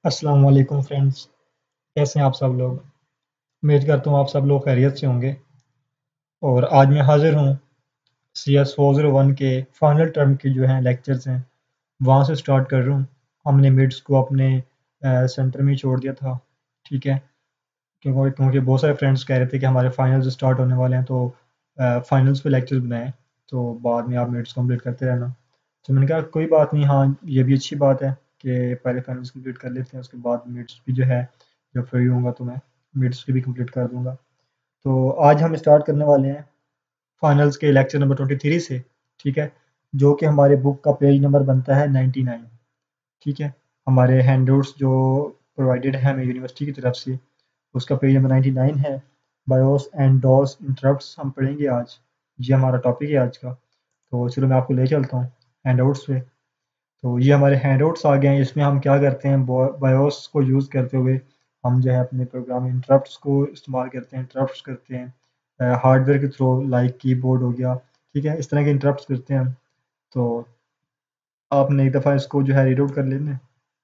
अस्सलाम वालेकुम फ्रेंड्स। कैसे हैं आप सब लोग? उम्मीद करता हूँ आप सब लोग खैरियत से होंगे। और आज मैं हाजिर हूँ सी एस 401 के फाइनल टर्म के जो हैं लेक्चर्स हैं वहाँ से स्टार्ट कर रहा हूँ। हमने मिड्स को अपने सेंटर में ही छोड़ दिया था, ठीक है, क्योंकि बहुत सारे फ्रेंड्स कह रहे थे कि हमारे फाइनल्स स्टार्ट होने वाले हैं, तो फाइनल्स पे लेक्चर्स बनाएं, तो बाद में आप मिड्स कंप्लीट करते रहना। तो मैंने कहा कोई बात नहीं, हाँ ये भी अच्छी बात है कि पहले फाइनल्स कंप्लीट कर लेते हैं, उसके बाद मिड्स भी जो है, जब फ्री होऊंगा तो मैं मिड्स की भी कंप्लीट कर दूंगा। तो आज हम स्टार्ट करने वाले हैं फाइनल्स के लेक्चर नंबर 23 से, ठीक है, जो कि हमारे बुक का पेज नंबर बनता है 99, ठीक है। हमारे हैंडआउट्स जो प्रोवाइडेड है हमें यूनिवर्सिटी की तरफ से, उसका पेज नंबर 99 है। बायोस एंड डॉस इंटरप्ट्स हम पढ़ेंगे आज, ये हमारा टॉपिक है आज का। तो चलो मैं आपको ले चलता हूँ हैंडआउट्स पे। तो ये हमारे हैंडआउट्स आ गए हैं, इसमें हम क्या करते हैं, बायोस को यूज़ करते हुए हम जो है अपने प्रोग्राम इंटरप्ट्स को इस्तेमाल करते हैं, इंटरप्ट्स करते हैं हार्डवेयर के थ्रू, लाइक कीबोर्ड हो गया, ठीक है, इस तरह के इंटरप्ट्स करते हैं हम। तो आपने एक दफ़ा इसको जो है रीड आउट कर लेना है,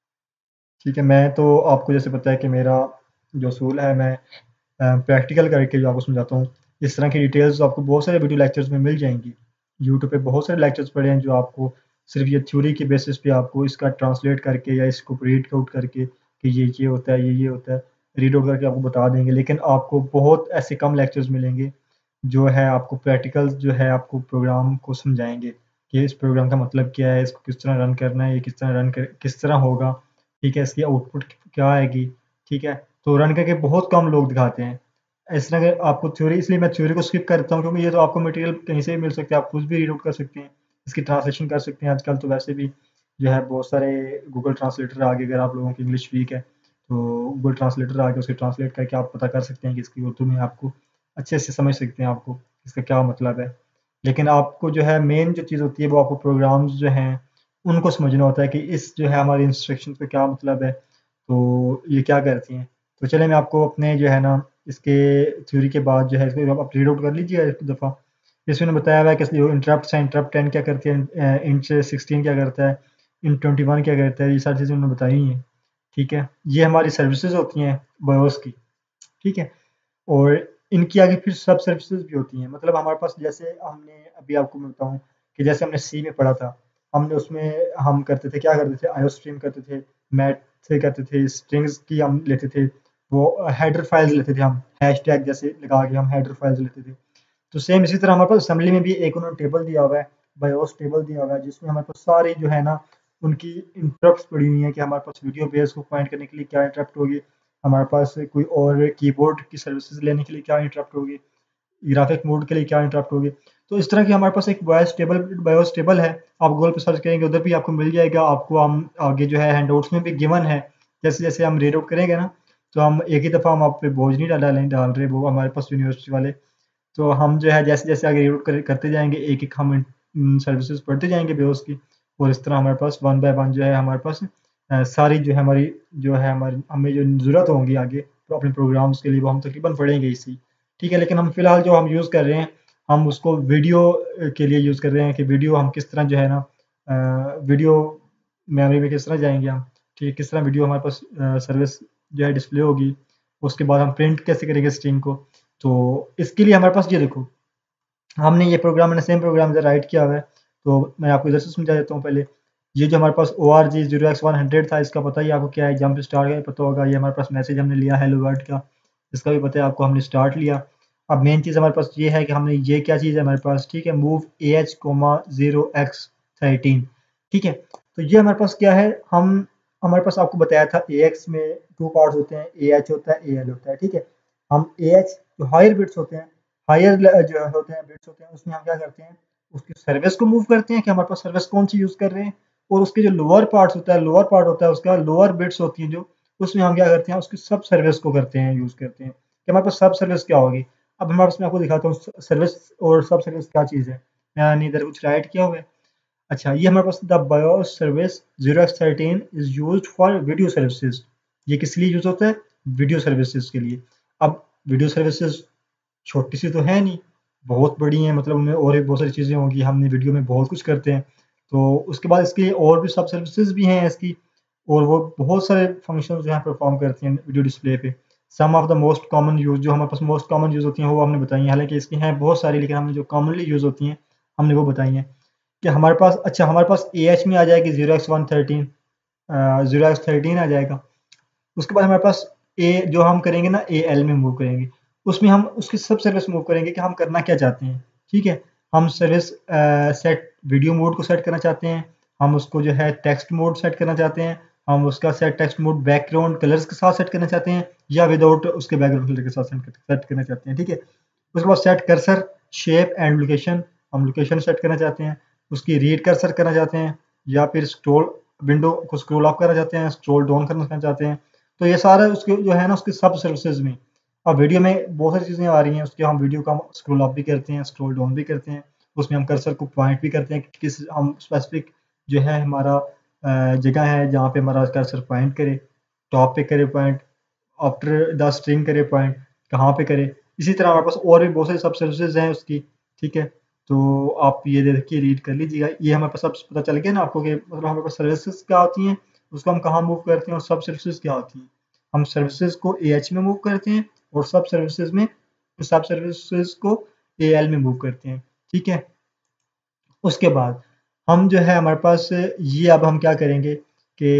ठीक है। मैं तो आपको जैसे पता है कि मेरा जो असूल है, मैं प्रैक्टिकल करके जो आपको समझाता हूँ। इस तरह की डिटेल्स आपको बहुत सारे वीडियो लेक्चर्स में मिल जाएंगी। यूट्यूब पे बहुत सारे लेक्चर्स पड़े हैं जो आपको सिर्फ ये थ्योरी के बेसिस पे आपको इसका ट्रांसलेट करके या इसको रीड आउट करके कि ये होता है, ये होता है, रीड आउट करके आपको बता देंगे। लेकिन आपको बहुत ऐसे कम लेक्चर्स मिलेंगे जो है आपको प्रैक्टिकल जो है आपको प्रोग्राम को समझाएंगे कि इस प्रोग्राम का मतलब क्या है, इसको किस तरह रन करना है, ये किस तरह किस तरह होगा, ठीक है, इसकी आउटपुट क्या आएगी, ठीक है। तो रन करके बहुत कम लोग दिखाते हैं। इस तरह के आपको थ्योरी, इसलिए मैं थ्योरी को स्किप करता हूँ, क्योंकि ये तो आपको मटेरियल कहीं से भी मिल सकता है, आप कुछ भी रीड आउट कर सकते हैं, इसकी ट्रांसलेशन कर सकते हैं। आजकल तो वैसे भी जो है बहुत सारे गूगल ट्रांसलेटर आ गए, अगर आप लोगों की इंग्लिश वीक है तो गूगल ट्रांसलेटर आ गया, उसके ट्रांसलेट करके आप पता कर सकते हैं कि इसकी उर्दू में आपको अच्छे से समझ सकते हैं आपको इसका क्या मतलब है। लेकिन आपको जो है मेन जो चीज़ होती है वो आपको प्रोग्राम्स जो हैं उनको समझना होता है कि इस जो है हमारी इंस्ट्रक्शन का क्या मतलब है, तो ये क्या करती हैं। तो चलिए मैं आपको अपने जो है ना इसके थ्योरी के बाद जो है इसको आप रीड आउट कर लीजिए एक दफ़ा। इसमें बताया हुआ है कि जो इंटरप्ट है, इंटरप्ट 10 क्या करती है, इंट 16 क्या करता है, इंट 21 क्या करता है, ये सारी चीज़ें उन्होंने बताई हैं, ठीक है। ये हमारी सर्विसेज होती हैं बायोस की, ठीक है। और इनकी आगे फिर सब सर्विसेज भी होती हैं। मतलब हमारे पास, जैसे हमने अभी आपको मैं बताऊँ कि जैसे हमने सी में पढ़ा था, हमने उसमें हम करते थे, क्या करते थे, आईओस्ट्रीम करते थे, मैथ से करते थे, स्ट्रिंग्स की हम लेते थे, वो हेडर फाइल्स लेते थे, हम हैशटैग जैसे लगा के हम हेडर फाइल्स लेते थे। तो सेम इसी तरह हमारे पास असेंबली में भी एक उन्होंने टेबल दिया हुआ है, बायोस टेबल दिया हुआ है, जिसमें हमारे पास सारी जो है ना उनकी इंटरप्ट्स पड़ी हुई हैं कि हमारे पास वीडियो बेस को फाइंड करने के लिए क्या इंटरप्ट होगी, हमारे पास कोई और कीबोर्ड की सर्विसेज लेने के लिए क्या इंटरप्ट होगी, ग्राफिक मोड के लिए क्या इंटरप्ट होगी। तो इस तरह की हमारे पास एक बायोस टेबल है, आप गूगल पे सर्च करेंगे उधर भी आपको मिल जाएगा। आपको हम आगे जो है हैंडआउट्स में भी गिवन है, जैसे जैसे हम रीड आउट करेंगे ना, तो हम एक ही दफ़ा हम आप पे बोझ नहीं डाल रहे, वो हमारे पास यूनिवर्सिटी वाले। तो हम जो है जैसे जैसे आगे रीड करते जाएंगे, एक एक हम सर्विसेज पढ़ते जाएंगे बेओस की, और इस तरह हमारे पास वन बाय वन जो है हमारे पास सारी जो है हमारी हमें जो ज़रूरत होंगी आगे तो अपने प्रोग्राम्स के लिए, वो हम तकरीबन पढ़ेंगे इसी, ठीक है। लेकिन हम फिलहाल जो हम यूज़ कर रहे हैं, हम उसको वीडियो के लिए यूज़ कर रहे हैं कि वीडियो हम किस तरह जो है ना वीडियो मेमोरी में किस तरह जाएंगे हम, ठीक है, किस तरह वीडियो हमारे पास सर्विस जो है डिस्प्ले होगी, उसके बाद हम प्रिंट कैसे करेंगे स्ट्रिंग को। तो इसके लिए हमारे पास ये देखो, हमने ये प्रोग्राम, मैंने सेम प्रोग्राम इधर राइट किया हुआ है, तो मैं आपको इधर से समझा देता हूँ पहले। ये जो हमारे पास ओ आर जी 0x100 था, इसका पता ही आपको क्या है, जंप स्टार का पता होगा। ये हमारे पास मैसेज हमने लिया हेलो वर्ल्ड का, इसका भी पता है आपको, हमने स्टार्ट लिया। अब मेन चीज़ हमारे पास ये है कि हमने ये क्या चीज़ है हमारे पास, ठीक है, move A H coma 0x13, ठीक है। तो ये हमारे पास क्या है, हम हमारे पास आपको बताया था ए एक्स में टू पार्ट्स होते हैं, ए एच होता है, ए एल होता है, ठीक है। हम ए एच जो हायर बिट्स होते हैं, हायर जो होते हैं बिट्स होते हैं, उसमें हम क्या करते हैं, उसकी सर्विस को मूव करते हैं कि हमारे पास सर्विस कौन सी यूज़ कर रहे हैं। और उसके जो लोअर पार्ट्स होता है, लोअर पार्ट होता है उसका, लोअर बिट्स होती हैं जो, उसमें हम क्या करते हैं, उसकी सब सर्विस को करते हैं, यूज़ करते हैं कि हमारे पास सब सर्विस क्या होगी। अब हमारे पास, मैं आपको दिखाता हूँ सर्विस और सब सर्विस क्या चीज़ है। मैंने इधर कुछ राइट किया हुआ है। अच्छा, ये हमारे पास the BIOS service 0x13 is used for video services. ये किस लिए यूज होता है, वीडियो सर्विसेज के लिए। अब वीडियो सर्विसेज छोटी सी तो है नहीं, बहुत बड़ी हैं, मतलब उनमें और भी बहुत सारी चीज़ें होंगी, हमने वीडियो में बहुत कुछ करते हैं। तो उसके बाद इसके और भी सब सर्विसेज भी हैं इसकी, और वो बहुत सारे फंक्शन जो है परफॉर्म करती हैं वीडियो डिस्प्ले पे। Some of the most common use जो हमारे पास मोस्ट कॉमन यूज़ होती हैं वो हमने बताई हैं, हालांकि इसकी हैं बहुत सारी, लेकिन हमने जो कॉमनली यूज़ होती हैं हमने वो बताई हैं। कि हमारे पास, अच्छा हमारे पास ए एच में आ जाएगी 0x113, 0x13 आ जाएगा। उसके बाद हमारे पास ए जो हम करेंगे ना ए एल में मूव करेंगे, उसमें हम उसकी सब सर्विस मूव करेंगे कि हम करना क्या चाहते हैं। ठीक है, हम सर्विस सेट वीडियो मोड को सेट करना चाहते हैं, हम उसको जो है टेक्स्ट मोड सेट करना चाहते हैं, हम उसका set text mode background colours के साथ सेट करना चाहते हैं या विदाउट उसके बैकग्राउंड कलर के साथ सेट करना चाहते हैं। ठीक है, उसके बाद set cursor shape and location, हम लोकेशन सेट करना चाहते हैं, उसकी रीड कर्सर करना चाहते हैं या फिर स्क्रॉल विंडो को स्क्रॉल अप करना चाहते हैं, स्क्रॉल डाउन करना चाहते हैं। तो ये सारा उसके जो है ना उसके सब सर्विसेज में, अब वीडियो में बहुत सारी चीज़ें आ रही हैं उसके, हम वीडियो का स्क्रॉल अप भी करते हैं, स्क्रॉल डाउन भी करते हैं, उसमें हम कर्सर को पॉइंट भी करते हैं कि किस हम स्पेसिफिक जो है हमारा जगह है जहाँ पे हमारा कर्सर पॉइंट करे, टॉप पे करे पॉइंट, आफ्टर द स्ट्रिंग करे पॉइंट, कहाँ पे करे। इसी तरह हमारे पास और भी बहुत सारी सब सर्विसेज हैं उसकी। ठीक है, तो आप ये देखिए रीड कर लीजिएगा, ये हमारे पास सब पता चल गया ना आपको कि मतलब हमारे पास सर्विसेज क्या होती हैं, उसको हम कहाँ मूव करते हैं, और सब सर्विसेज क्या होती हैं। हम सर्विसेज को ए एच में मूव करते हैं और सब सर्विसेज को ए एल में मूव करते हैं। ठीक है, उसके बाद हम जो है हमारे पास ये, अब हम क्या करेंगे कि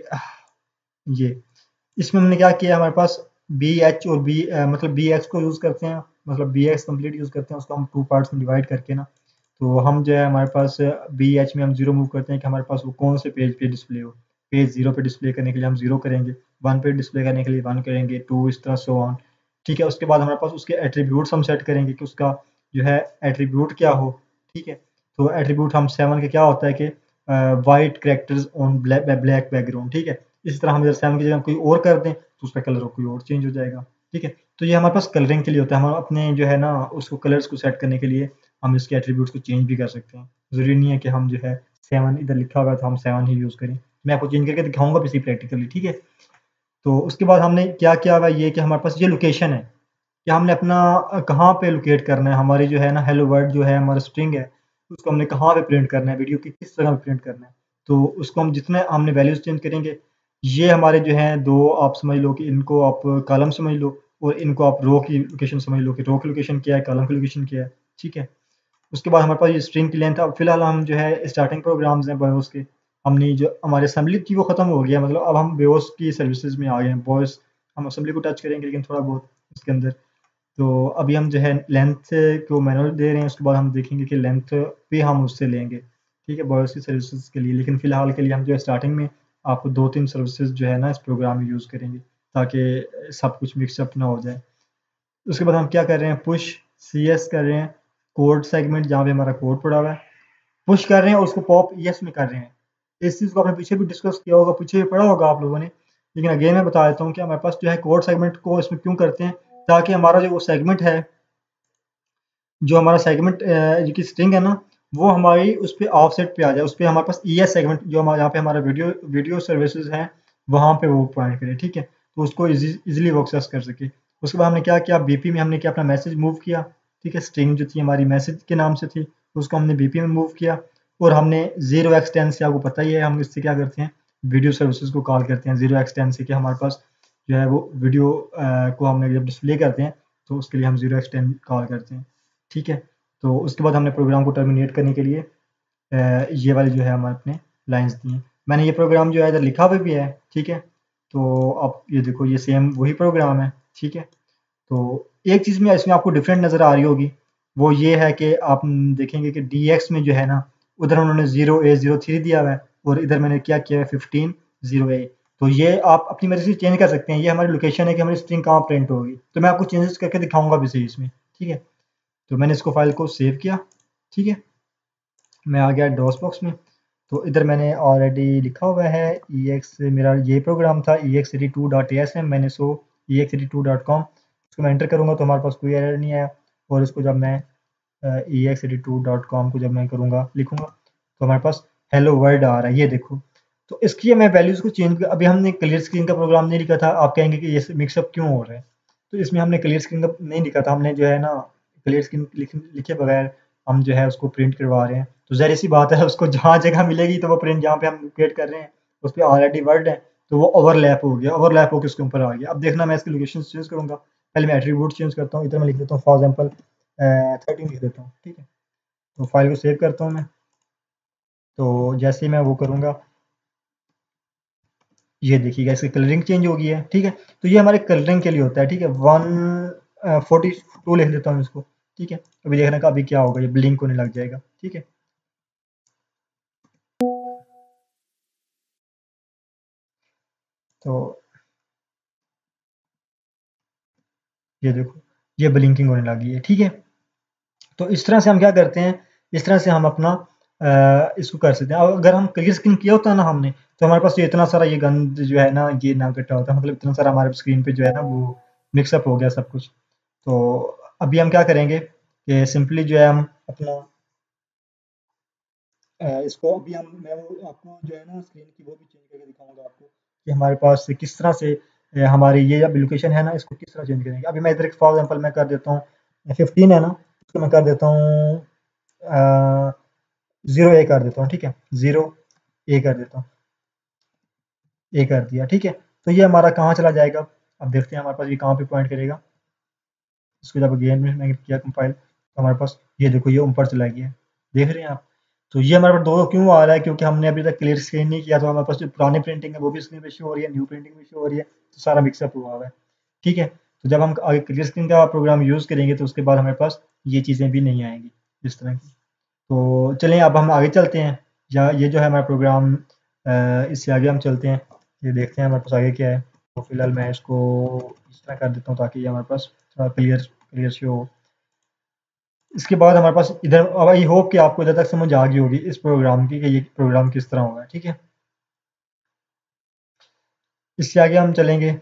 ये इसमें हमने क्या किया, हमारे पास बी एच और मतलब बी एक्स को यूज़ करते हैं, मतलब बी एक्स कम्प्लीट यूज़ करते हैं, उसको हम 2 पार्ट्स में डिवाइड करके ना। तो हम जो है हमारे पास बी एच में हम 0 मूव करते हैं कि हमारे पास वो कौन से पेज पे डिस्प्ले हो। पेज 0 पे डिस्प्ले करने के लिए हम 0 करेंगे, 1 पे डिस्प्ले करने के लिए 1 करेंगे, 2 इस तरह सो ऑन। ठीक है, उसके बाद हमारे पास उसके एट्रीब्यूट्स हम सेट करेंगे कि उसका जो है एट्रीब्यूट क्या हो। ठीक है, तो एट्रीब्यूट हम 7 के क्या होता है कि white characters on black background. ठीक है, इसी तरह हम 7 की जगह कोई और कर दें तो उसका कलर कोई और चेंज हो जाएगा। ठीक है, तो ये हमारे पास कलरिंग के लिए होता है, हम अपने जो है ना उसको कलर्स को सेट करने के लिए हम इसके एट्रीब्यूट्स को चेंज भी कर सकते हैं। ज़रूरी नहीं है कि हम जो है 7 इधर लिखा हुआ है तो हम 7 ही यूज़ करें, मैं आपको चेंज करके दिखाऊंगा भी प्रैक्टिकली। ठीक है, तो उसके बाद हमने क्या किया हुआ ये कि हमारे पास ये लोकेशन है कि हमने अपना कहाँ पे लोकेट करना है, हमारी जो है ना हेलो वर्ल्ड जो है हमारा स्ट्रिंग है, उसको हमने कहाँ पे प्रिंट करना है, वीडियो की किस जगह पे प्रिंट करना है। तो उसको हम जितने हमने वैल्यूज चेंज करेंगे, ये हमारे जो हैं दो, आप समझ लो कि इनको आप कॉलम समझ लो और इनको आप रो की लोकेशन समझ लो कि रो की लोकेशन क्या है, कॉलम की लोकेशन क्या है। ठीक है, उसके बाद हमारे पास ये स्ट्रिंग की लेंथ, अब फिलहाल हम जो है स्टार्टिंग प्रोग्राम्स हैं बॉयोस के, हमने जो हमारे असेंबली थी वो ख़त्म हो गया, मतलब अब हम बेओस की सर्विसेज में आ गए हैं। बॉयस हम असेंबली को टच करेंगे लेकिन थोड़ा बहुत इसके अंदर। तो अभी हम जो है लेंथ को मैनुअल दे रहे हैं, उसके बाद हम देखेंगे कि लेंथ पे हम उससे लेंगे। ठीक है, बॉयस की सर्विसेज के लिए, लेकिन फ़िलहाल के लिए हम जो है स्टार्टिंग में आपको 2-3 सर्विसेज जो है ना इस प्रोग्राम में यूज़ करेंगे ताकि सब कुछ मिक्सअप ना हो जाए। उसके बाद हम क्या कर रहे हैं, पुश सी एस कर रहे हैं, कोड सेगमेंट जहाँ पे हमारा कोड पड़ा हुआ है पुश कर रहे हैं और उसको पॉप ईएस में कर रहे हैं। इस चीज़ को आपने पीछे भी डिस्कस किया होगा, पीछे भी पढ़ा होगा आप लोगों ने, लेकिन अगेन मैं बता देता हूँ कि हमारे पास जो है कोड सेगमेंट को इसमें क्यों करते हैं, ताकि हमारा जो वो सेगमेंट है, जो हमारा सेगमेंट की स्ट्रिंग है ना, वो हमारी उस पर ऑफसेट पे आ जाए, उस पर हमारे पास ईएस सेगमेंट जो हमारे यहाँ पे हमारा वीडियो सर्विसेज हैं वहाँ पे वो पॉइंट करे। ठीक है, तो उसको इजीली वो एक्सेस कर सके। उसके बाद हमने क्या किया, बीपी में हमने क्या अपना मैसेज मूव किया। ठीक है, स्ट्रिंग जो थी हमारी मैसेज के नाम से थी, उसको हमने बीपी में मूव किया और हमने 0x10 से, आपको पता ही है हम इससे क्या करते हैं, वीडियो सर्विसेज को कॉल करते हैं 0x10 से कि हमारे पास जो है वो वीडियो को हमने जब डिस्प्ले करते हैं तो उसके लिए हम 0x10 कॉल करते हैं। ठीक है, तो उसके बाद हमने प्रोग्राम को टर्मिनेट करने के लिए ये वाली जो है हमारे अपने लाइंस दी हैं। मैंने ये प्रोग्राम जो है इधर लिखा हुआ भी है। ठीक है, तो आप ये देखो ये सेम वही प्रोग्राम है। ठीक है, तो एक चीज़ में इसमें आपको डिफरेंट नज़र आ रही होगी, वो ये है कि आप देखेंगे कि डी एक्स में जो है ना उधर उन्होंने 0A03 दिया हुआ है और इधर मैंने क्या किया है 15 0A। तो ये आप अपनी मर्जी से चेंज कर सकते हैं, ये हमारी लोकेशन है कि हमारी स्ट्रिंग कहाँ प्रिंट होगी, तो मैं आपको चेंजेस करके दिखाऊंगा भी सही इसमें। ठीक है, तो मैंने इसको फाइल को सेव किया। ठीक है, मैं आ गया डॉस बॉक्स में, तो इधर मैंने ऑलरेडी लिखा हुआ है ex, मेरा ये प्रोग्राम था ex82.asm, मैंने सो ex82.com, इसको मैं एंटर करूँगा तो हमारे पास कोई एरर नहीं आया। और इसको जब मैं ex82.com को जब मैं करूँगा लिखूँगा तो हमारे पास हेलो वर्ल्ड आ रहा है, ये देखो। तो इसकी मैं वैल्यूज़ को चेंज, अभी हमने क्लियर स्क्रीन का प्रोग्राम नहीं लिखा था, आप कहेंगे कि ये मिक्सअप क्यों हो रहा है, तो इसमें हमने क्लियर स्क्रीन का नहीं लिखा था, हमने जो है ना क्लियर स्क्रीन लिखे बगैर हम जो है उसको प्रिंट करवा रहे हैं। तो ज़ाहिर सी बात है उसको जहाँ जगह मिलेगी तो वो प्रिंट जहाँ पे हम क्रिएट कर रहे हैं उस पर ऑलरेडी वर्ड है, तो वो ओवरलैप हो गया, ओवरलैप होकर उसके ऊपर आ गया। अब देखना मैं इसकी लोकेशन चेंज करूँगा, पहले मैं एट्रीब्यूट चेंज करता हूँ, इधर मैं लिख देता हूँ फॉर एग्जाम्पल 13 लिख देता हूँ, ठीक है। तो फाइल को सेव करता हूँ मैं। तो जैसे ही मैं वो करूँगा, ये देखिएगा इसकी कलरिंग चेंज हो गई है, ठीक है। तो ये हमारे कलरिंग के लिए होता है, ठीक है। 142 लिख देता हूँ इसको, ठीक है। अभी देखना का अभी क्या होगा, ये ब्लिंक होने लग जाएगा, ठीक है। तो ये देखो, ये ब्लिंकिंग होने लगी है, ठीक है। तो इस तरह से हम क्या करते हैं, इस तरह से हम अपना इसको कर सकते हैं। और अगर हम क्लियर स्क्रीन किया होता है ना हमने, तो हमारे पास ये इतना सारा ये गंद जो है ना, ये ना इकट्ठा होता है, मतलब इतना सारा हमारे स्क्रीन पे जो है ना वो मिक्सअप हो गया सब कुछ। तो अभी हम क्या करेंगे कि सिंपली जो है हम अपना इसको अभी हम मैं वो आपको जो है ना स्क्रीन की वो भी चेंज करके दिखाऊंगा आपको कि हमारे पास से किस तरह से हमारी ये जब लोकेशन है ना, इसको किस तरह चेंज करेंगे। अभी मैं इधर फॉर एग्जांपल मैं कर देता हूँ 15 है ना, इसको मैं कर देता हूँ 0 ए कर देता हूँ, ठीक है। 0 ए कर देता हूँ, ए कर दिया, ठीक है। तो ये हमारा कहाँ चला जाएगा, अब देखते हैं हमारे पास ये कहाँ पे पॉइंट करेगा। इसको जब गेम में मैंने किया कंपाइल, तो हमारे पास ये देखो ये ऊपर चला गया, देख रहे हैं आप। तो ये हमारे पास दो क्यों आ रहा है, क्योंकि हमने अभी तक क्लियर स्क्रीन नहीं किया, तो हमारे पास जो पुरानी प्रिंटिंग है वो भी स्क्रीन पे शो हो रही है, न्यू प्रिंटिंग भी शो हो रही है, तो सारा मिक्सअप हुआ हुआ है, ठीक है। तो जब हम आगे क्लियर स्क्रीन का प्रोग्राम यूज़ करेंगे, तो उसके बाद हमारे पास ये चीज़ें भी नहीं आएंगी इस तरह की। तो चलिए अब हम आगे चलते हैं, या ये जो है हमारा प्रोग्राम, इससे आगे हम चलते हैं, ये देखते हैं हमारे पास आगे क्या है। तो फिलहाल मैं इसको इस तरह कर देता हूँ ताकि ये हमारे पास थोड़ा क्लियर क्लियर से हो। इसके बाद हमारे पास इधर, अब आई होप कि आपको इधर तक समझ आ गई होगी इस प्रोग्राम की कि ये प्रोग्राम किस तरह होगा, ठीक है। इससे आगे हम चलेंगे,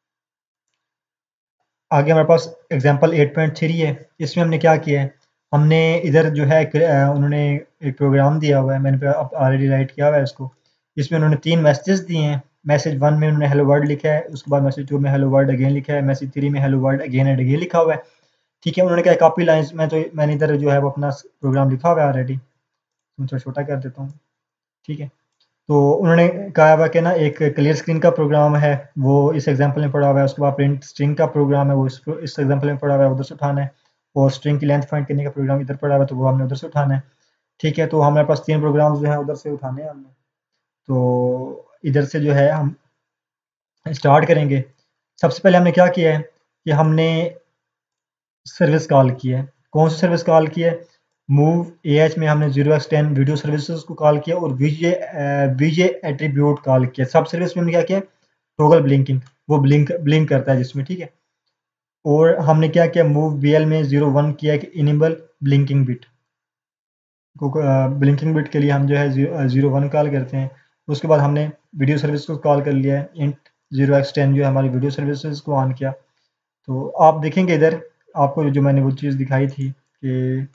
आगे हमारे पास एग्जाम्पल 8.3 है। इसमें हमने क्या किया है, हमने इधर जो है उन्होंने एक प्रोग्राम दिया हुआ है, मैंने ऑलरेडी राइट किया हुआ है इसको। इसमें उन्होंने 3 मैसेजेस दिए हैं। मैसेज 1 में उन्होंने हेलो वर्ल्ड लिखा है, उसके बाद मैसेज 2 में हेलो वर्ल्ड अगेन लिखा है, मैसेज 3 में hello world again and again लिखा हुआ है, ठीक है। उन्होंने क्या कॉपी लाइन्स में, तो मैंने इधर जो है वो अपना प्रोग्राम लिखा हुआ है ऑलरेडी, मैं थोड़ा छोटा कर देता हूँ, ठीक है। तो उन्होंने कहा हुआ कि ना एक क्लियर स्क्रीन का प्रोग्राम है, वो इस एग्जांपल में पड़ा हुआ है। उसके बाद प्रिंट स्ट्रिंग का प्रोग्राम है, वो इस एग्जांपल में पड़ा हुआ है, उधर से उठाना है। और स्ट्रिंग की लेंथ फाइंड करने का प्रोग्राम इधर पड़ा हुआ है, तो वो हमने उधर से उठाना है, ठीक है। तो हमारे पास 3 प्रोग्राम जो है उधर से उठाने हैं हमने। तो इधर से जो है हम स्टार्ट करेंगे। सबसे पहले हमने क्या किया है कि हमने सर्विस कॉल की है। कौन सी सर्विस कॉल की है, मूव ए एच में हमने 0x10 वीडियो सर्विसेज को कॉल किया, और वीजे एट्रीब्यूट कॉल किया। सब सर्विस में हमने क्या किया, टोगल ब्लिंकिंग, वो ब्लिंक करता है जिसमें, ठीक है। और हमने क्या किया, मूव बी एल में 0 1 किया कि इनेबल ब्लिंकिंग बिट को, ब्लिंकिंग बिट के लिए हम जो है 0 1 कॉल करते हैं। उसके बाद हमने वीडियो सर्विस को कॉल कर लिया है, इंट 0x10 जो है हमारी वीडियो सर्विसेज को ऑन किया। तो आप देखेंगे इधर, आपको जो मैंने वो चीज़ दिखाई थी कि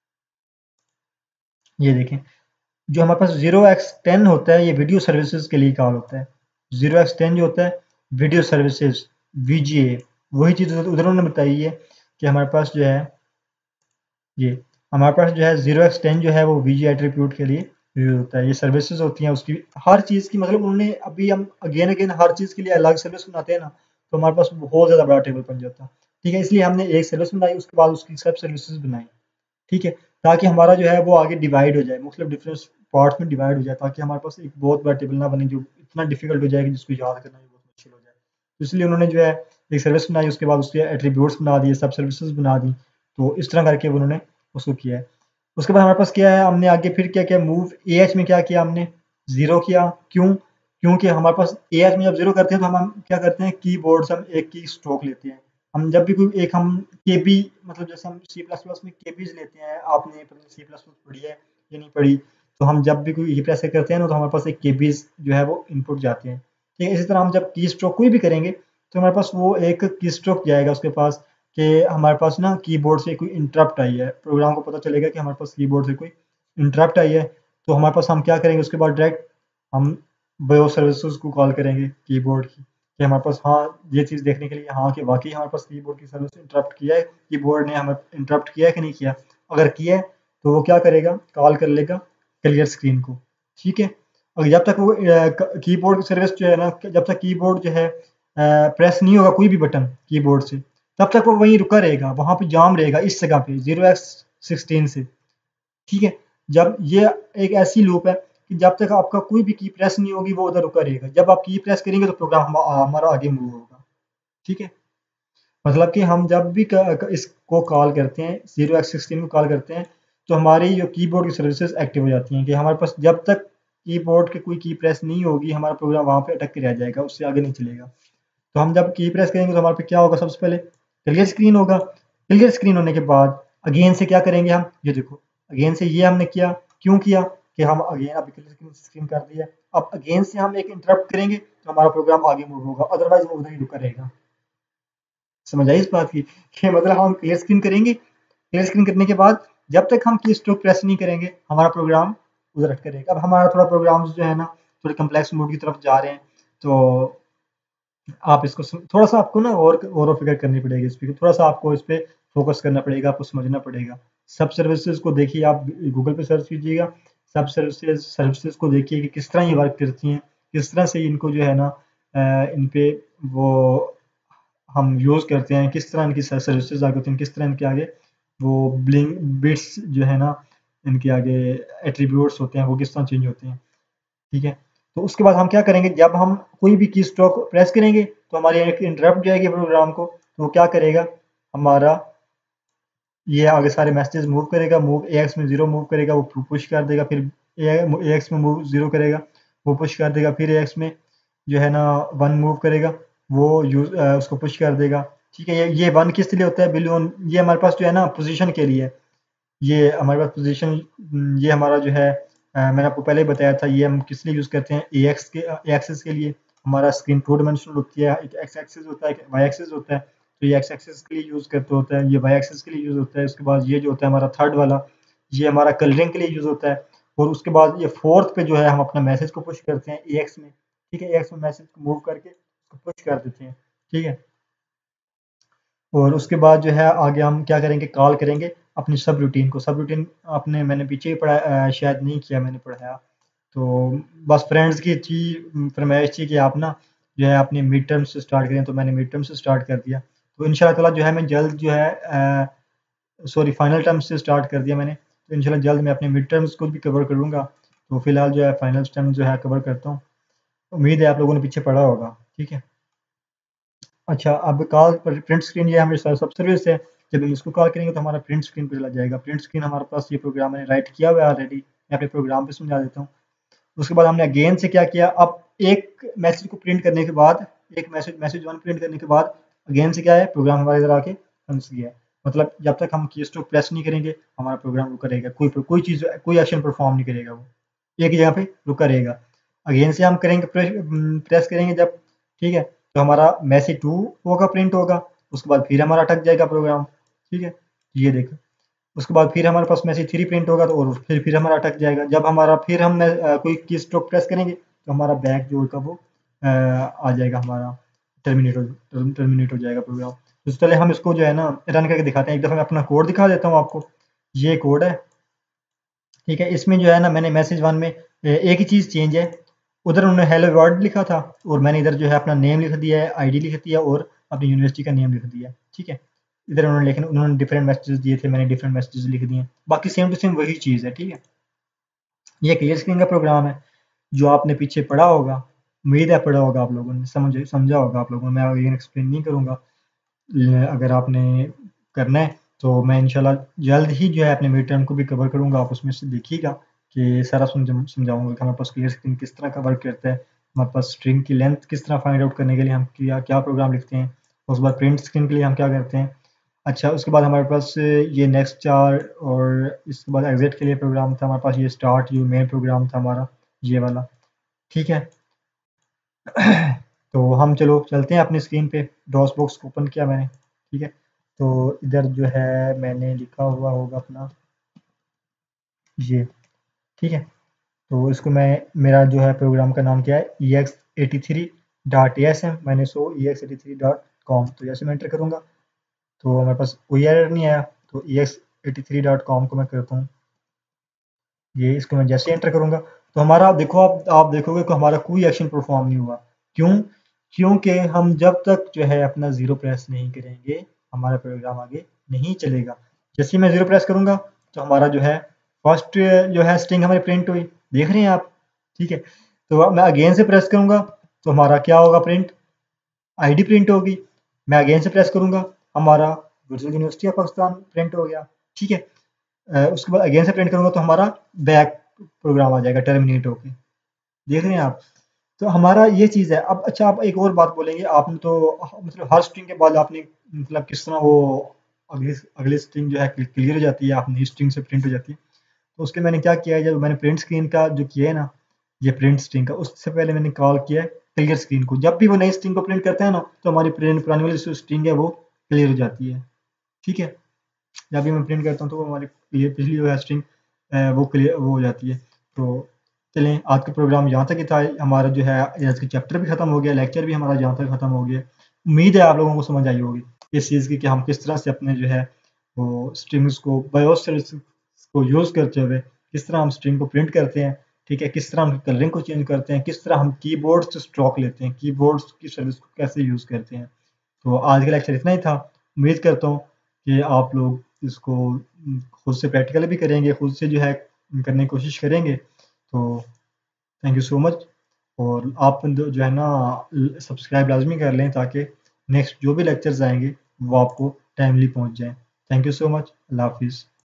ये देखें, जो हमारे पास 0x10 होता है, ये वीडियो सर्विसेज के लिए कॉल होता है। 0x10 जो होता है वीडियो सर्विसेज, वीजीए, वही चीज़ उधर उन्होंने बताई है कि हमारे पास जो है ये, हमारे पास जो है 0x10 जो है वो वीजी एट्रीब्यूट के लिए यूज होता है। ये सर्विसेज होती हैं उसकी हर चीज़ की, मतलब उन्होंने अभी हम अगेन अगेन हर चीज़ के लिए अलग सर्विस बनाते हैं ना, तो हमारे पास बहुत ज़्यादा बड़ा टेबल बन जाता है, ठीक है। इसलिए हमने एक सर्विस बनाई, उसके बाद उसकी सब सर्विसेज बनाई, ठीक है। ताकि हमारा जो है वो आगे डिवाइड हो जाए, मतलब डिफरेंट पार्ट्स में डिवाइड हो जाए, ताकि हमारे पास एक बहुत बड़ा टेबल ना बने जो इतना डिफिकल्ट हो जाए कि जिसको याद करना भी बहुत मुश्किल हो जाए। तो इसलिए उन्होंने जो है एक सर्विस बनाई, उसके बाद उसके एट्रीब्यूट्स बना दिए, सब सर्विसेज बना दी। तो इस तरह करके उन्होंने उसको किया है। उसके बाद हमारे पास क्या है, हमने आगे फिर क्या किया, मूव ए एच में क्या किया हमने, ज़ीरो किया। क्यों, क्योंकि हमारे पास ए एच में जब ज़ीरो करते हैं, तो हम क्या करते हैं, कीबोर्ड से हम एक की स्ट्रोक लेते हैं। हम जब भी कोई एक हम केबी, मतलब जैसे हम सी प्लस प्लस में केबीज लेते हैं, आपने सी प्लस प्लस पढ़ी है या नहीं पढ़ी, तो हम जब भी कोई ई प्रेस करते हैं ना, तो हमारे पास एक केबीज जो है वो इनपुट जाते हैं, ठीक है। इसी तरह हम जब की स्ट्रोक कोई भी करेंगे, तो हमारे पास वो एक की स्ट्रोक जाएगा उसके पास, कि हमारे पास ना कीबोर्ड से कोई इंटरप्ट आई है, प्रोग्राम को पता चलेगा कि हमारे पास कीबोर्ड से कोई इंटरप्ट आई है। तो हमारे पास हम क्या करेंगे, उसके बाद डायरेक्ट हम बायो सर्विसेज को कॉल करेंगे कीबोर्ड की, कि हमारे पास हाँ ये चीज़ देखने के लिए, हाँ कि वाकई हमारे पास कीबोर्ड की सर्विस इंटरप्ट किया है, कीबोर्ड ने हमें इंटरप्ट किया है कि नहीं किया। अगर किया है तो वो क्या करेगा, कॉल कर लेगा क्लियर स्क्रीन को, ठीक है। और जब तक वो कीबोर्ड की सर्विस जो है ना, जब तक कीबोर्ड जो है प्रेस नहीं होगा कोई भी बटन कीबोर्ड से, तब तक वो वहीं रुका रहेगा, वहाँ पे जाम रहेगा इस जगह पे 0x16 से। ठीक है, जब ये एक ऐसी लूप है कि जब तक आपका कोई भी की प्रेस नहीं होगी वो उधर रुका रहेगा, जब आप की प्रेस करेंगे तो प्रोग्राम हमारा आगे मूव होगा। ठीक है, मतलब कि हम जब भी इसको कॉल करते हैं 0x16 को कॉल करते हैं, तो हमारी जो कीबोर्ड की सर्विसेज एक्टिव हो जाती हैं कि हमारे पास जब तक कीबोर्ड के कोई की प्रेस नहीं होगी हमारा प्रोग्राम वहाँ पे अटक के रह जाएगा, उससे आगे नहीं चलेगा। तो हम जब की प्रेस करेंगे तो हमारे पे क्या होगा, सबसे पहले क्लियर स्क्रीन होगा। क्लियर स्क्रीन होने के बाद अगेन से क्या करेंगे हम, ये देखो अगेन से ये हमने किया, क्यों किया कि हम अगेन अभी क्लियर स्क्रीन कर दिया, अब अगेन से हम एक इंटरप्ट करेंगे तो हमारा प्रोग्राम आगे मूव होगा, अदरवाइज वो उधर ही रुका रहेगा। समझ आई इस बात की कि मतलब हम क्लियर स्क्रीन करेंगे, क्लियर स्क्रीन करने के बाद जब तक हम की स्ट्रोक प्रेस नहीं करेंगे हमारा प्रोग्राम उधर अटका रहेगा। अब हमारा थोड़ा प्रोग्राम जो है ना थोड़े कम्प्लेक्स मोड की तरफ जा रहे हैं, तो आप इसको थोड़ा सा आपको ना और फिगर करनी पड़ेगी इस पर, थोड़ा सा आपको इस पर फोकस करना पड़ेगा, आपको समझना पड़ेगा। सब सर्विसेज को देखिए, आप गूगल पे सर्च कीजिएगा, सब सर्विसेज को देखिए कि किस तरह ये वर्क करती हैं, किस तरह से इनको जो है ना इन पे वो हम यूज़ करते हैं, किस तरह इनकी सर्विसेज आगे होती हैं, किस तरह इनके आगे वो ब्लिंक बिट्स जो है ना इनके आगे एट्रीब्यूट्स होते हैं वो किस तरह चेंज होते हैं। ठीक है, तो उसके बाद हम क्या करेंगे, जब हम कोई भी की स्ट्रोक प्रेस करेंगे तो हमारी एक इंटरप्ट जाएगी प्रोग्राम को, तो वो क्या करेगा, हमारा ये आगे सारे मैसेजेस मूव करेगा, मूव ए एक्स में 0 मूव करेगा, वो पुश कर देगा, फिर ए एक्स में मूव 0 करेगा, वो पुश कर देगा, फिर ए एक्स में जो है ना 1 मूव करेगा, वो उसको पुश कर देगा। ठीक है, ये 1 किस लिए होता है, बिलियन, ये हमारे पास जो है ना पोजीशन के लिए, ये हमारे पास पोजीशन, ये हमारा जो है मैंने आपको पहले ही बताया था, ये हम किस लिए यूज़ करते हैं, ए एक्स के एक्सेस के लिए। हमारा स्क्रीन 2 डायमेंशनल होती है, एक एक्स एक्सिस होता है, एक वाई एक्सिस होता है, तो ये एक्स एक्सिस के लिए यूज़ करते होता है, ये वाई एक्सिस के लिए यूज़ होता है। उसके बाद ये जो होता है हमारा थर्ड वाला, ये हमारा कलरिंग के लिए यूज़ होता है। और उसके बाद ये फोर्थ पे जो है हम अपना मैसेज को पुश करते हैं ए एक्स में। ठीक है, ए एक्स में मैसेज को मूव करके उसको पुश कर देते हैं। ठीक है, और उसके बाद जो है आगे हम क्या करेंगे, कॉल करेंगे अपनी सब रूटीन को। सब रूटीन आपने मैंने पीछे ही पढ़ा, शायद नहीं किया मैंने पढ़ाया, तो बस फ्रेंड्स की थी फरमाइश थी कि आप ना जो है अपने मिड टर्म से स्टार्ट करें, तो मैंने मिड टर्म से स्टार्ट कर दिया। तो इंशाल्लाह ताला जो है मैं जल्द जो है सॉरी फाइनल टर्म से स्टार्ट कर दिया मैंने, तो इंशाल्लाह जल्द मैं अपने मिड टर्म्स को भी कवर करूँगा। तो फिलहाल जो है फाइनल टर्म जो है कवर करता हूँ। उम्मीद है आप लोगों ने पीछे पढ़ा होगा। ठीक है, अच्छा, अब कॉल पर प्रिंट स्क्रीन ये हमारे साथ सब सर्विस है। जब हम इसको कॉल करेंगे तो हमारा प्रिंट स्क्रीन पे चला जाएगा। प्रिंट स्क्रीन हमारे पास ये प्रोग्राम मैंने राइट किया हुआ है ऑलरेडी, मैं अपने प्रोग्राम पे समझा देता हूँ। उसके बाद हमने अगेन से क्या किया, अब एक मैसेज को प्रिंट करने के बाद, एक मैसेज वन प्रिंट करने के बाद अगेन से क्या है, प्रोग्राम हमारे इधर आके फंस गया है। मतलब जब तक हम की स्ट्रोक प्रेस नहीं करेंगे हमारा प्रोग्राम रुका रहेगा, कोई चीज़ कोई एक्शन परफॉर्म नहीं करेगा, वो एक ही जगह पे रुका रहेगा। अगेन से हम करेंगे, प्रेस करेंगे जब, ठीक है, तो हमारा मैसेज 2 होगा, प्रिंट होगा। उसके बाद फिर हमारा अटक जाएगा प्रोग्राम। ठीक है, ये देखो, उसके बाद फिर हमारे पास मैसेज 3 प्रिंट होगा, तो और फिर हमारा अटक जाएगा। जब हमारा फिर हम कोई की स्ट्रोक प्रेस करेंगे तो हमारा बैक जो होगा वो आ जाएगा, हमारा टर्मिनेट हो जाएगा प्रोग्राम। तो चले हम इसको जो है ना रन करके दिखाते हैं। एक दफ़ा मैं अपना कोड दिखा देता हूँ आपको। ये कोड है, ठीक है, इसमें जो है ना मैंने मैसेज वन में एक ही चीज़ चेंज है। उधर उन्होंने हेलो वर्ल्ड लिखा था और मैंने इधर जो है अपना नेम लिख दिया है, आईडी लिख दिया और अपनी यूनिवर्सिटी का नेम लिख दिया। ठीक है, इधर उन्होंने, लेकिन उन्होंने डिफरेंट मैसेजेस दिए थे, मैंने डिफरेंट मैसेजेस लिख दिए। बाकी सेम टू सेम वही चीज़ है। ठीक है, ये क्लियर स्क्रीन का प्रोग्राम है जो आपने पीछे पढ़ा होगा, उम्मीद है पढ़ा होगा आप लोगों ने, समझा होगा आप लोगों ने। मैं अगेन एक्सप्लेन नहीं करूँगा। अगर आपने करना है तो मैं इंशाल्लाह जल्द ही जो है अपने मिड टर्म को भी कवर करूँगा, आप उसमें से देखिएगा कि सारा समझाऊँगा कि हमारे पास क्लियर स्क्रीन किस तरह का वर्क करता है, हमारे पास स्ट्रिंग की लेंथ किस तरह फाइंड आउट करने के लिए हम क्या क्या प्रोग्राम लिखते हैं, उसके बाद प्रिंट स्क्रीन के लिए हम क्या करते हैं। अच्छा, उसके बाद हमारे पास ये नेक्स्ट 4 और इसके बाद एग्जिट के लिए प्रोग्राम था हमारे पास, ये स्टार्ट ये मेन प्रोग्राम था हमारा, ये वाला। ठीक है, तो हम चलो चलते हैं अपनी स्क्रीन पे। डॉस बॉक्स ओपन किया मैंने। ठीक है, तो इधर जो है मैंने लिखा हुआ होगा अपना ये। ठीक है, तो इसको मैं, मेरा जो है प्रोग्राम का नाम क्या है, ex83.asm मैंने ex83.com, तो जैसे मैं एंटर करूँगा तो हमारे पास कोई एरर नहीं आया। तो ex83.com को मैं करता हूँ, ये इसको मैं जैसे एंटर करूँगा तो हमारा देखो, आप देखोगे कि हमारा कोई एक्शन परफॉर्म नहीं हुआ। क्यों? क्योंकि हम जब तक जो है अपना ज़ीरो प्रेस नहीं करेंगे, हमारा प्रोग्राम आगे नहीं चलेगा। जैसे ही मैं ज़ीरो प्रेस करूँगा, तो हमारा जो है फर्स्ट जो है स्ट्रिंग हमारी प्रिंट हुई, देख रहे हैं आप? ठीक है। तो अब मैं अगेन से प्रेस करूँगा, तो हमारा क्या होगा? प्रिंट आईडी प्रिंट होगी। मैं अगेन से प्रेस करूँगा, हमारा virtual university of Pakistan print हो गया। ठीक है। उसके बाद अगेन से प्रिंट करूँगा, तो हमारा बैक प्रोग्राम आ जाएगा टर्मिनेट होके। देख रहे हैं आप? तो हमारा ये चीज़ है। अब अच्छा, आप एक और बात बोलेंगे, आपने तो मतलब हर स्ट्रिंग के बाद आपने मतलब किस तरह वो अगली अगली स्ट्रिंग जो है क्लियर हो जाती है, आप नई स्ट्रिंग से प्रिंट हो जाती है। तो उसके मैंने क्या किया है, जब मैंने प्रिंट स्क्रीन का जो किया है ना, ये प्रिंट स्ट्रिंग का, उससे पहले मैंने कॉल किया है क्लियर स्क्रीन को। जब भी वो नई स्ट्रिंग को प्रिंट करते हैं ना, तो हमारी पुरानी वाली जो स्ट्रिंग है वो क्लियर हो जाती है। ठीक है। जब भी मैं प्रिंट करता हूँ, तो वो हमारी ये पिछली जो है स्ट्रिंग वो क्लियर वो हो जाती है। तो चलें, आज का प्रोग्राम यहाँ तक ही था। हमारा जो है आज का चैप्टर भी खत्म हो गया, लेक्चर भी हमारा यहाँ तक खत्म हो गया। उम्मीद है आप लोगों को समझ आई होगी इस चीज़ की, कि हम किस तरह से अपने जो है वो स्ट्रिंग्स को बायोस सर्विस को यूज़ करते हुए किस तरह हम स्ट्रिंग को प्रिंट करते हैं। ठीक है। किस तरह हम कलरिंग को चेंज करते हैं, किस तरह हम कीबोर्ड से स्ट्रोक लेते हैं, कीबोर्ड्स की सर्विस को कैसे यूज़ करते हैं। तो आज का लेक्चर इतना ही था। उम्मीद करता हूँ कि आप लोग इसको खुद से प्रैक्टिकल भी करेंगे, खुद से जो है करने की कोशिश करेंगे। तो थैंक यू सो मच। और आप जो है ना सब्सक्राइब लाजमी कर लें, ताकि नेक्स्ट जो भी लेक्चर्स आएंगे वो आपको टाइमली पहुंच जाएं। Thank you so much. अल्लाह हाफिज़।